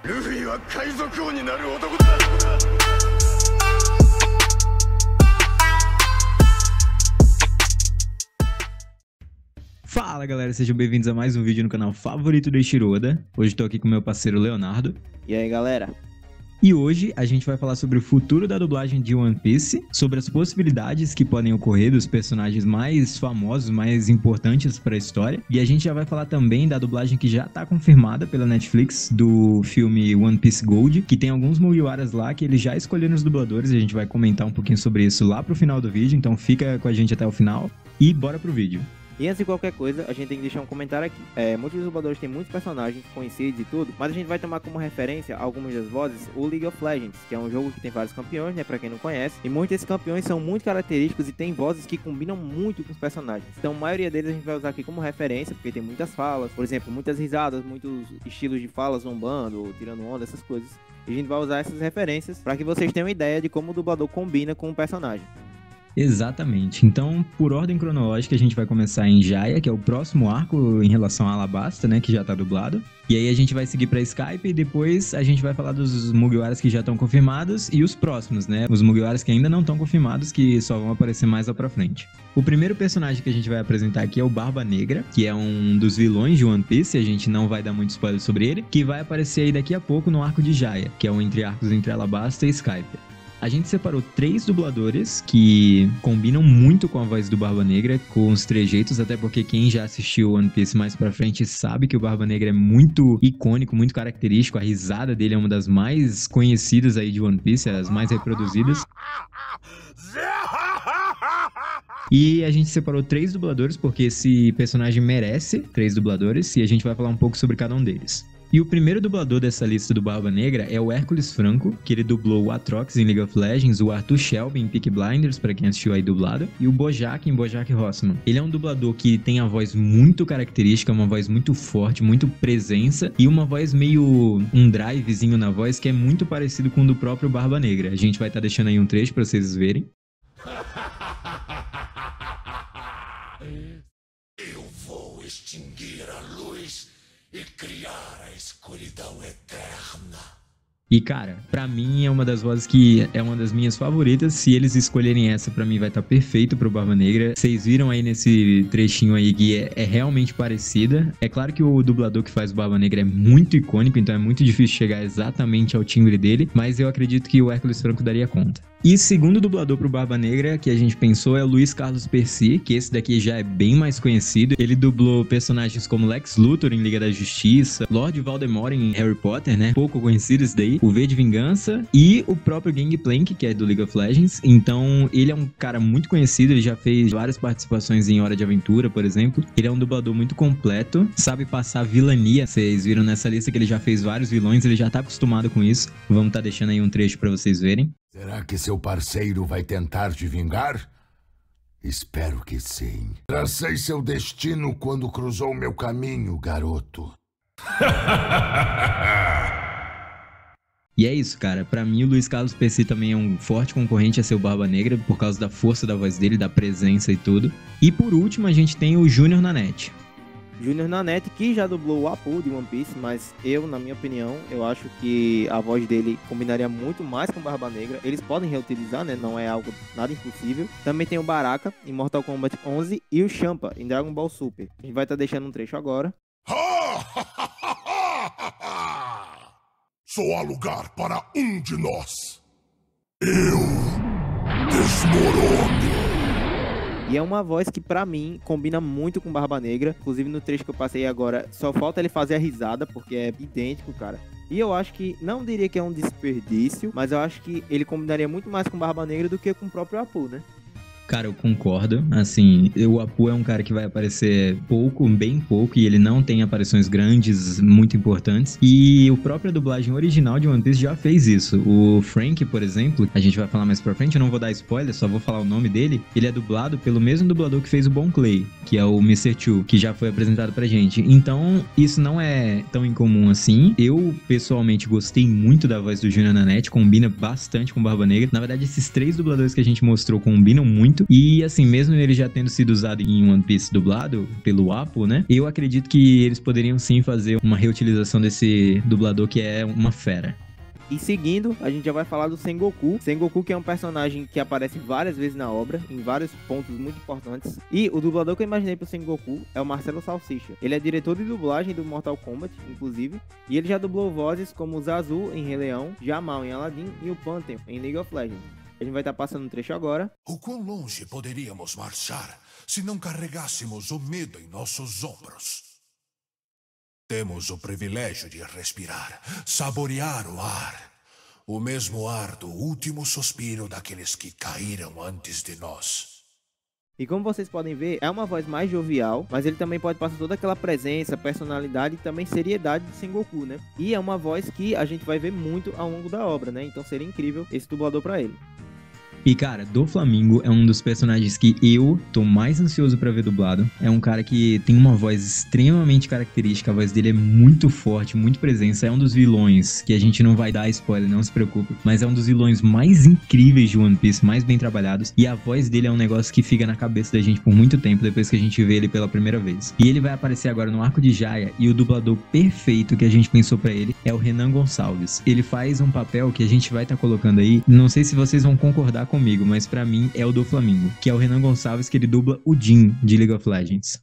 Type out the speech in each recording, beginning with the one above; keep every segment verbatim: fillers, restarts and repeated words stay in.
Fala galera, sejam bem-vindos a mais um vídeo no canal favorito do Eiichiro Oda. Hoje tô aqui com meu parceiro Leonardo. E aí galera? E hoje a gente vai falar sobre o futuro da dublagem de One Piece, sobre as possibilidades que podem ocorrer dos personagens mais famosos, mais importantes para a história. E a gente já vai falar também da dublagem que já tá confirmada pela Netflix do filme One Piece Gold, que tem alguns Mugiwaras lá que eles já escolheram os dubladores, e a gente vai comentar um pouquinho sobre isso lá pro final do vídeo, então fica com a gente até o final e bora pro vídeo. E antes de qualquer coisa, a gente tem que deixar um comentário aqui. É, muitos dubladores têm muitos personagens conhecidos e tudo, mas a gente vai tomar como referência algumas das vozes o League of Legends, que é um jogo que tem vários campeões, né, pra quem não conhece. E muitos desses campeões são muito característicos e tem vozes que combinam muito com os personagens. Então a maioria deles a gente vai usar aqui como referência, porque tem muitas falas, por exemplo, muitas risadas, muitos estilos de fala zombando, tirando onda, essas coisas. E a gente vai usar essas referências para que vocês tenham ideia de como o dublador combina com o personagem. Exatamente, então por ordem cronológica a gente vai começar em Jaya, que é o próximo arco em relação a Alabasta, né, que já tá dublado. E aí a gente vai seguir pra Skype e depois a gente vai falar dos Mugiwaras que já estão confirmados e os próximos, né, os Mugiwaras que ainda não estão confirmados, que só vão aparecer mais lá pra frente. O primeiro personagem que a gente vai apresentar aqui é o Barba Negra, que é um dos vilões de One Piece, a gente não vai dar muito spoiler sobre ele, que vai aparecer aí daqui a pouco no arco de Jaya, que é o entre arcos entre Alabasta e Skype. A gente separou três dubladores que combinam muito com a voz do Barba Negra, com os trejeitos, até porque quem já assistiu One Piece mais pra frente sabe que o Barba Negra é muito icônico, muito característico, a risada dele é uma das mais conhecidas aí de One Piece, as mais reproduzidas. E a gente separou três dubladores porque esse personagem merece três dubladores e a gente vai falar um pouco sobre cada um deles. E o primeiro dublador dessa lista do Barba Negra é o Hércules Franco, que ele dublou o Atrox em League of Legends, o Arthur Shelby em Peaky Blinders, pra quem assistiu aí dublado, e o Bojack em Bojack Horseman. Ele é um dublador que tem a voz muito característica, uma voz muito forte, muito presença, e uma voz meio um drivezinho na voz que é muito parecido com o do próprio Barba Negra. A gente vai estar tá deixando aí um trecho pra vocês verem. Eu vou extinguir a luz e criar a escuridão eterna. E cara, pra mim é uma das vozes que é uma das minhas favoritas. Se eles escolherem essa, pra mim vai estar tá perfeito pro Barba Negra. Vocês viram aí nesse trechinho aí que é, é realmente parecida. É claro que o dublador que faz o Barba Negra é muito icônico, então é muito difícil chegar exatamente ao timbre dele, mas eu acredito que o Hércules Franco daria conta. E segundo dublador pro Barba Negra que a gente pensou é o Luiz Carlos Percy, que esse daqui já é bem mais conhecido. Ele dublou personagens como Lex Luthor em Liga da Justiça, Lord Voldemort em Harry Potter, né? Pouco conhecido esse daí. O V de Vingança e o próprio Gangplank, que é do League of Legends. Então ele é um cara muito conhecido, ele já fez várias participações em Hora de Aventura, por exemplo. Ele é um dublador muito completo, sabe passar vilania. Vocês viram nessa lista que ele já fez vários vilões, ele já tá acostumado com isso. Vamos tá deixando aí um trecho pra vocês verem. Será que seu parceiro vai tentar te vingar? Espero que sim. Tracei seu destino quando cruzou meu caminho, garoto. E é isso, cara. Pra mim, o Luiz Carlos Percy também é um forte concorrente a ser o Barba Negra, por causa da força da voz dele, da presença e tudo. E por último, a gente tem o Júnior Nanete. Júnior Nanete, que já dublou o Apu de One Piece, mas eu, na minha opinião, eu acho que a voz dele combinaria muito mais com Barba Negra. Eles podem reutilizar, né? Não é algo nada impossível. Também tem o Baraka em Mortal Kombat onze e o Champa em Dragon Ball Super. A gente vai estar tá deixando um trecho agora. Só há lugar para um de nós. Eu desmorono. E é uma voz que, pra mim, combina muito com Barba Negra. Inclusive, no trecho que eu passei agora, só falta ele fazer a risada, porque é idêntico, cara. E eu acho que, não diria que é um desperdício, mas eu acho que ele combinaria muito mais com Barba Negra do que com o próprio Apu, né? Cara, eu concordo, assim, o Apu é um cara que vai aparecer pouco, bem pouco, e ele não tem aparições grandes, muito importantes, e a própria dublagem original de One Piece já fez isso. O Frank, por exemplo, a gente vai falar mais pra frente, eu não vou dar spoiler, só vou falar o nome dele, ele é dublado pelo mesmo dublador que fez o Bon Clay, que é o mister Two, que já foi apresentado pra gente. Então, isso não é tão incomum assim. Eu, pessoalmente, gostei muito da voz do Júnior Nanete, combina bastante com Barba Negra. Na verdade, esses três dubladores que a gente mostrou combinam muito. perfeito. E assim, mesmo ele já tendo sido usado em One Piece dublado pelo Apple, né? Eu acredito que eles poderiam sim fazer uma reutilização desse dublador que é uma fera. E seguindo, a gente já vai falar do Sengoku. Sengoku, que é um personagem que aparece várias vezes na obra, em vários pontos muito importantes. E o dublador que eu imaginei pro Sengoku é o Marcelo Salsicha. Ele é diretor de dublagem do Mortal Kombat, inclusive. E ele já dublou vozes como o Zazu em Rei Leão, Jamal em Aladdin e o Pantheon em League of Legends. A gente vai estar passando um trecho agora. O quão longe poderíamos marchar se não carregássemos o medo em nossos ombros? Temos o privilégio de respirar, saborear o ar. O mesmo ar do último suspiro daqueles que caíram antes de nós. E como vocês podem ver, é uma voz mais jovial, mas ele também pode passar toda aquela presença, personalidade e também seriedade de Sengoku, né? E é uma voz que a gente vai ver muito ao longo da obra, né? Então seria incrível esse dublador pra ele. E cara, Doflamingo é um dos personagens que eu tô mais ansioso pra ver dublado. É um cara que tem uma voz extremamente característica, a voz dele é muito forte, muito presença. É um dos vilões que a gente não vai dar spoiler, não se preocupe, mas é um dos vilões mais incríveis de One Piece, mais bem trabalhados. E a voz dele é um negócio que fica na cabeça da gente por muito tempo, depois que a gente vê ele pela primeira vez. E ele vai aparecer agora no Arco de Jaya, e o dublador perfeito que a gente pensou pra ele é o Renan Gonçalves. Ele faz um papel que a gente vai estar tá colocando aí, não sei se vocês vão concordar comigo, mas pra mim é o Doflamingo, que é o Renan Gonçalves, que ele dubla o Jin de League of Legends.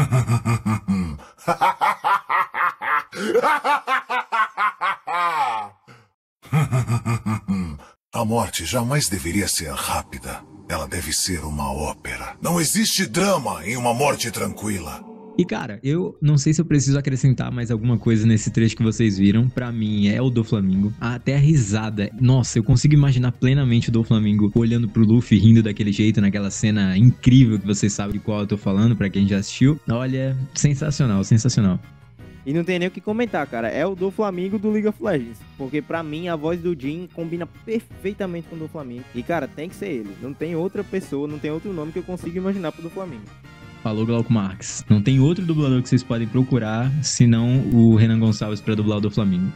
A morte jamais deveria ser rápida. Ela deve ser uma ópera. Não existe drama em uma morte tranquila. E cara, eu não sei se eu preciso acrescentar mais alguma coisa nesse trecho que vocês viram. Pra mim é o Doflamingo. Até a risada. Nossa, eu consigo imaginar plenamente o Doflamingo olhando pro Luffy, rindo daquele jeito, naquela cena incrível que vocês sabem de qual eu tô falando, pra quem já assistiu. Olha, sensacional, sensacional. E não tem nem o que comentar, cara. É o Doflamingo do League of Legends. Porque pra mim a voz do Jin combina perfeitamente com o Doflamingo. E cara, tem que ser ele. Não tem outra pessoa, não tem outro nome que eu consiga imaginar pro Doflamingo. Falou, Glauco Marques. Não tem outro dublador que vocês podem procurar, senão o Renan Gonçalves para dublar o Doflamingo.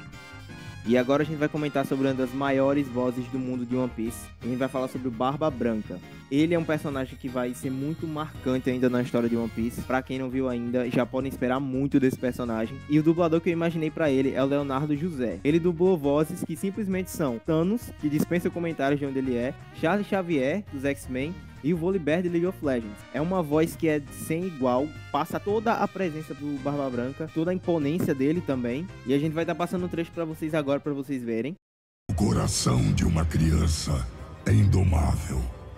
E agora a gente vai comentar sobre uma das maiores vozes do mundo de One Piece. A gente vai falar sobre o Barba Branca. Ele é um personagem que vai ser muito marcante ainda na história de One Piece. Pra quem não viu ainda, já podem esperar muito desse personagem. E o dublador que eu imaginei pra ele é o Leonardo José. Ele dublou vozes que simplesmente são Thanos, que dispensa comentários de onde ele é, Charles Xavier, dos X-Men, e o Volibear de League of Legends. É uma voz que é sem igual, passa toda a presença do Barba Branca, toda a imponência dele também. E a gente vai estar passando um trecho pra vocês agora, pra vocês verem. O coração de uma criança é indomável,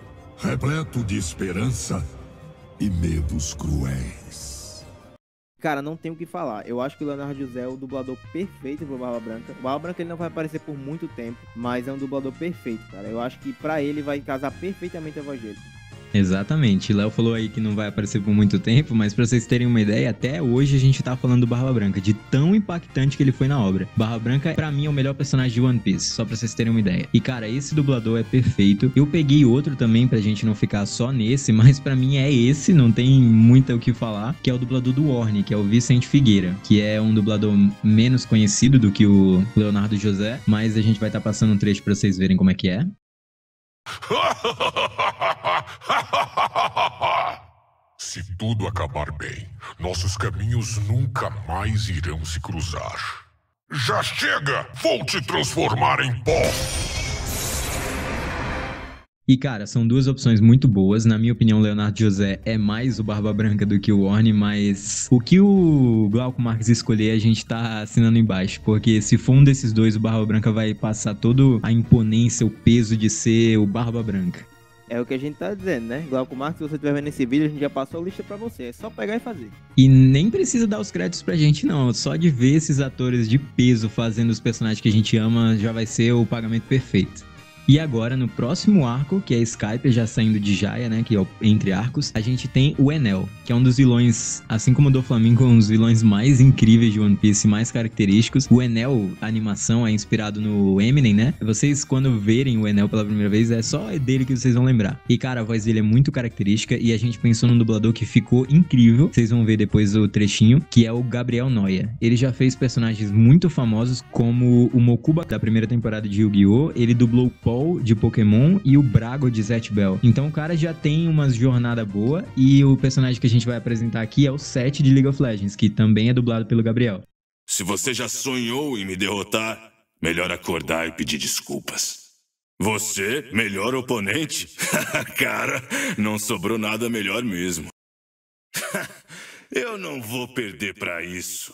repleto de esperança e medos cruéis. Cara, não tenho o que falar. Eu acho que o Leonardo José é o dublador perfeito pro Barba Branca. O Barba Branca ele não vai aparecer por muito tempo, mas é um dublador perfeito, cara. Eu acho que pra ele vai casar perfeitamente a voz dele. Exatamente. Léo falou aí que não vai aparecer por muito tempo, mas pra vocês terem uma ideia, até hoje a gente tá falando do Barba Branca, de tão impactante que ele foi na obra. Barba Branca, pra mim, é o melhor personagem de One Piece, só pra vocês terem uma ideia. E, cara, esse dublador é perfeito. Eu peguei outro também pra gente não ficar só nesse, mas pra mim é esse, não tem muito o que falar, que é o dublador do Warne, que é o Vicente Figueira, que é um dublador menos conhecido do que o Leonardo José, mas a gente vai estar tá passando um trecho pra vocês verem como é que é. Se tudo acabar bem, nossos caminhos nunca mais irão se cruzar. Já chega! Vou te transformar em pó! E cara, são duas opções muito boas. Na minha opinião, o Leonardo José é mais o Barba Branca do que o Warne, mas o que o Glauco Marques escolher, a gente tá assinando embaixo, porque se for um desses dois, o Barba Branca vai passar toda a imponência, o peso de ser o Barba Branca. É o que a gente tá dizendo, né? Glauco Marques, se você estiver vendo esse vídeo, a gente já passou a lista pra você. É só pegar e fazer. E nem precisa dar os créditos pra gente, não. Só de ver esses atores de peso fazendo os personagens que a gente ama, já vai ser o pagamento perfeito. E agora, no próximo arco, que é Skype, já saindo de Jaya, né, que é o Entre Arcos, a gente tem o Enel, que é um dos vilões, assim como o Doflamingo, um dos vilões mais incríveis de One Piece, mais característicos. O Enel, a animação, é inspirado no Eminem, né? Vocês, quando verem o Enel pela primeira vez, é só dele que vocês vão lembrar. E, cara, a voz dele é muito característica e a gente pensou num dublador que ficou incrível. Vocês vão ver depois o trechinho, que é o Gabriel Noia. Ele já fez personagens muito famosos, como o Mokuba, da primeira temporada de Yu-Gi-Oh! Ele dublou o Sol de Pokémon e o Brago de Zatch Bell. Então o cara já tem uma jornada boa e o personagem que a gente vai apresentar aqui é o Seth de League of Legends, que também é dublado pelo Gabriel. Se você já sonhou em me derrotar, melhor acordar e pedir desculpas. Você, melhor oponente? Cara, não sobrou nada melhor mesmo. Eu não vou perder pra isso.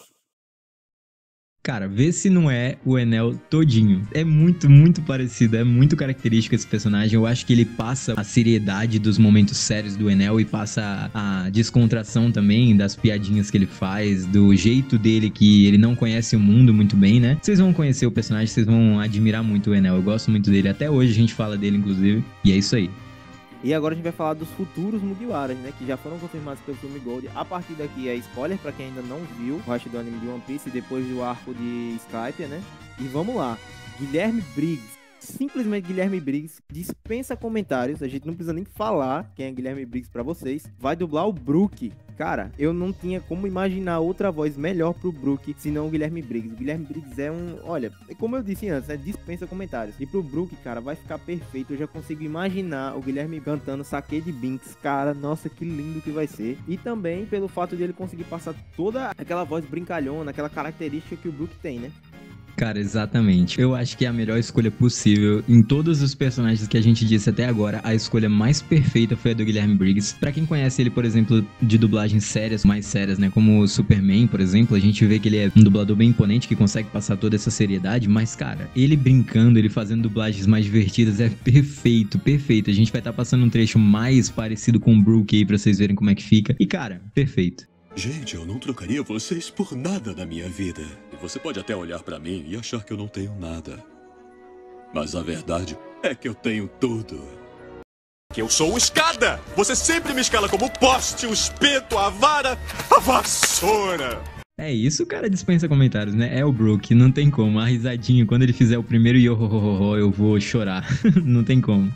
Cara, vê se não é o Enel todinho. É muito, muito parecido, é muito característico esse personagem. Eu acho que ele passa a seriedade dos momentos sérios do Enel e passa a descontração também das piadinhas que ele faz, do jeito dele que ele não conhece o mundo muito bem, né? Vocês vão conhecer o personagem, vocês vão admirar muito o Enel. Eu gosto muito dele, até hoje a gente fala dele, inclusive. E é isso aí. E agora a gente vai falar dos futuros Mugiwaras, né, que já foram confirmados pelo filme Gold. A partir daqui é spoiler pra quem ainda não viu o resto do anime de One Piece depois do arco de Skypiea, né? E vamos lá. Guilherme Briggs. Simplesmente Guilherme Briggs dispensa comentários. A gente não precisa nem falar quem é Guilherme Briggs pra vocês. Vai dublar o Brook. Cara, eu não tinha como imaginar outra voz melhor pro Brook senão o Guilherme Briggs. O Guilherme Briggs é um... Olha, como eu disse antes, né? Dispensa comentários. E pro Brook, cara, vai ficar perfeito. Eu já consigo imaginar o Guilherme cantando Sake de Binks. Cara, nossa, que lindo que vai ser. E também pelo fato de ele conseguir passar toda aquela voz brincalhona, aquela característica que o Brook tem, né? Cara, exatamente. Eu acho que é a melhor escolha possível. Em todos os personagens que a gente disse até agora, a escolha mais perfeita foi a do Guilherme Briggs. Pra quem conhece ele, por exemplo, de dublagens sérias, mais sérias, né? Como o Superman, por exemplo, a gente vê que ele é um dublador bem imponente, que consegue passar toda essa seriedade. Mas, cara, ele brincando, ele fazendo dublagens mais divertidas é perfeito, perfeito. A gente vai estar tá passando um trecho mais parecido com o Brook aí pra vocês verem como é que fica. E, cara, perfeito. Gente, eu não trocaria vocês por nada na minha vida. E você pode até olhar pra mim e achar que eu não tenho nada. Mas a verdade é que eu tenho tudo. Que eu sou o escada! Você sempre me escala como o poste, o espeto, a vara, a vassoura! É isso, cara, dispensa comentários, né? É o Brook, não tem como. A risadinha, quando ele fizer o primeiro yo-ho-ho-ho, eu vou chorar. Não tem como.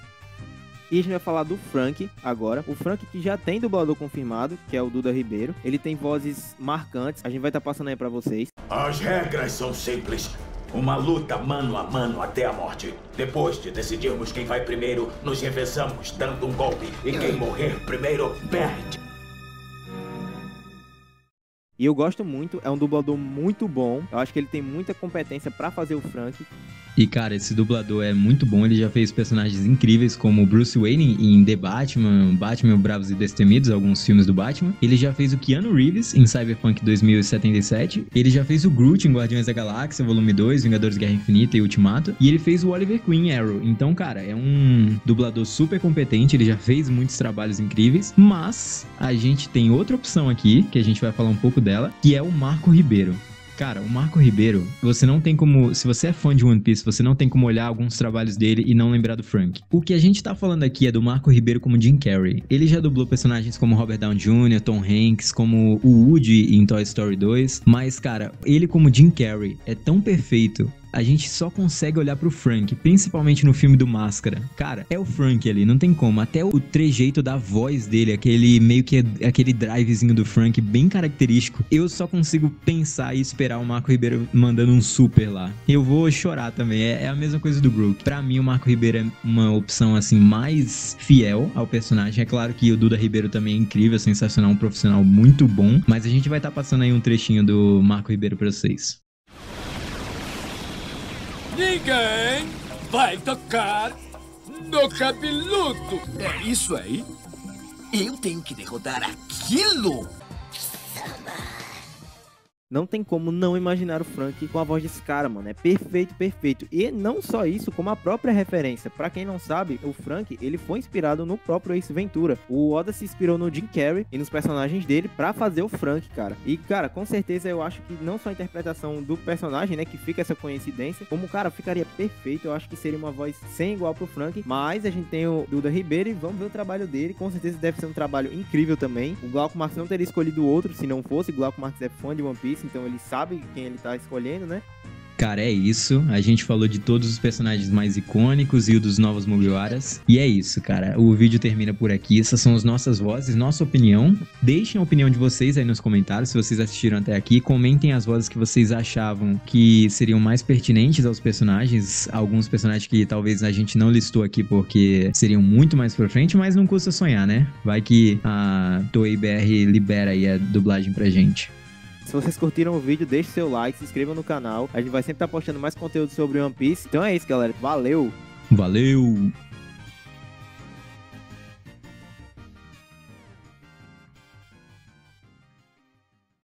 E a gente vai falar do Frank agora. O Frank que já tem dublador confirmado, que é o Duda Ribeiro. Ele tem vozes marcantes. A gente vai estar tá passando aí pra vocês. As regras são simples. Uma luta mano a mano até a morte. Depois de decidirmos quem vai primeiro, nos revezamos dando um golpe. E quem morrer primeiro, perde. E eu gosto muito, é um dublador muito bom. Eu acho que ele tem muita competência pra fazer o Frank. E, cara, esse dublador é muito bom. Ele já fez personagens incríveis como Bruce Wayne em The Batman, Batman Bravos e Destemidos, alguns filmes do Batman. Ele já fez o Keanu Reeves em Cyberpunk dois mil e setenta e sete. Ele já fez o Groot em Guardiões da Galáxia, volume dois, Vingadores Guerra Infinita e Ultimato. E ele fez o Oliver Queen em Arrow. Então, cara, é um dublador super competente. Ele já fez muitos trabalhos incríveis. Mas a gente tem outra opção aqui, que a gente vai falar um pouco dela, que é o Marco Ribeiro. Cara, o Marco Ribeiro, você não tem como... Se você é fã de One Piece, você não tem como olhar alguns trabalhos dele e não lembrar do Frank. O que a gente tá falando aqui é do Marco Ribeiro como Jim Carrey. Ele já dublou personagens como Robert Downey Júnior, Tom Hanks, como o Woody em Toy Story dois. Mas, cara, ele como Jim Carrey é tão perfeito... A gente só consegue olhar pro Frank, principalmente no filme do Máscara. Cara, é o Frank ali, não tem como. Até o trejeito da voz dele, aquele meio que aquele drivezinho do Frank, bem característico. Eu só consigo pensar e esperar o Marco Ribeiro mandando um super lá. Eu vou chorar também, é, é a mesma coisa do Brook. Pra mim, o Marco Ribeiro é uma opção, assim, mais fiel ao personagem. É claro que o Duda Ribeiro também é incrível, sensacional, um profissional muito bom. Mas a gente vai estar tá passando aí um trechinho do Marco Ribeiro pra vocês. Ninguém vai tocar no cabeludo. É isso aí? Eu tenho que derrotar aquilo? Não tem como não imaginar o Frank com a voz desse cara, mano. É perfeito, perfeito. E não só isso, como a própria referência. Pra quem não sabe, o Frank, ele foi inspirado no próprio Ace Ventura. O Oda se inspirou no Jim Carrey e nos personagens dele pra fazer o Frank, cara. E, cara, com certeza eu acho que não só a interpretação do personagem, né, que fica essa coincidência, como, cara, ficaria perfeito. Eu acho que seria uma voz sem igual pro Frank. Mas a gente tem o Duda Ribeiro e vamos ver o trabalho dele. Com certeza deve ser um trabalho incrível também. O Glauco Marques não teria escolhido outro se não fosse. O Glauco Marques é fã de One Piece, então ele sabe quem ele tá escolhendo, né? Cara, é isso. A gente falou de todos os personagens mais icônicos e o dos novos Mugiwaras. E é isso, cara. O vídeo termina por aqui. Essas são as nossas vozes, nossa opinião. Deixem a opinião de vocês aí nos comentários, se vocês assistiram até aqui. Comentem as vozes que vocês achavam que seriam mais pertinentes aos personagens. Alguns personagens que talvez a gente não listou aqui porque seriam muito mais pra frente, mas não custa sonhar, né? Vai que a Toei B R libera aí a dublagem pra gente. Se vocês curtiram o vídeo, deixe seu like, se inscreva no canal. A gente vai sempre estar postando mais conteúdo sobre One Piece. Então é isso, galera. Valeu! Valeu!